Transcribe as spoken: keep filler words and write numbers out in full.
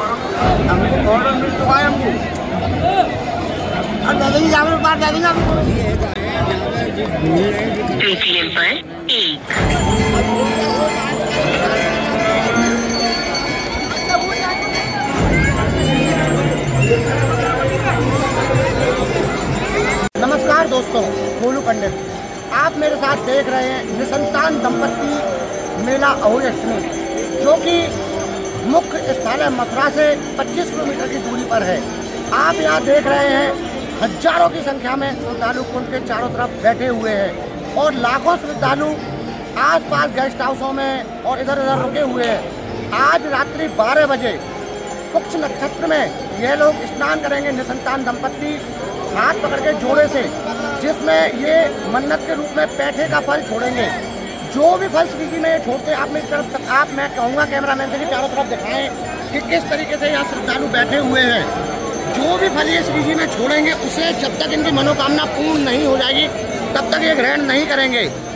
हमको ऑर्डर मिल चुका है हमको। अब दादी जाकर बात दादी का पेटीएम पर एक। नमस्कार दोस्तों, गोलू पंडित, आप मेरे साथ देख रहे हैं निसंतान दंपत्ति मेला अहोई अष्टमी, जो कि मुख्य स्थल है मथुरा से पच्चीस किलोमीटर की दूरी पर है। आप यहाँ देख रहे हैं हजारों की संख्या में श्रद्धालु कुंड के चारों तरफ बैठे हुए हैं और लाखों श्रद्धालु आसपास गेस्ट हाउसों में और इधर उधर रुके हुए हैं। आज रात्रि बारह बजे पुक्ष नक्षत्र में यह लोग स्नान करेंगे, निसंतान दंपत्ति हाथ पकड़ के जोड़े से, जिसमें ये मन्नत के रूप में पैठे का फल छोड़ेंगे। जो भी फल श्री जी में छोड़ते आप मेरी तरफ तक आप मैं कहूँगा कैमरामैन से कि चारों तरफ दिखाएं कि किस तरीके से यहाँ श्रद्धालु बैठे हुए हैं। जो भी फल ये श्री जी में छोड़ेंगे उसे जब तक इनकी मनोकामना पूर्ण नहीं हो जाएगी तब तक ये ग्रहण नहीं करेंगे।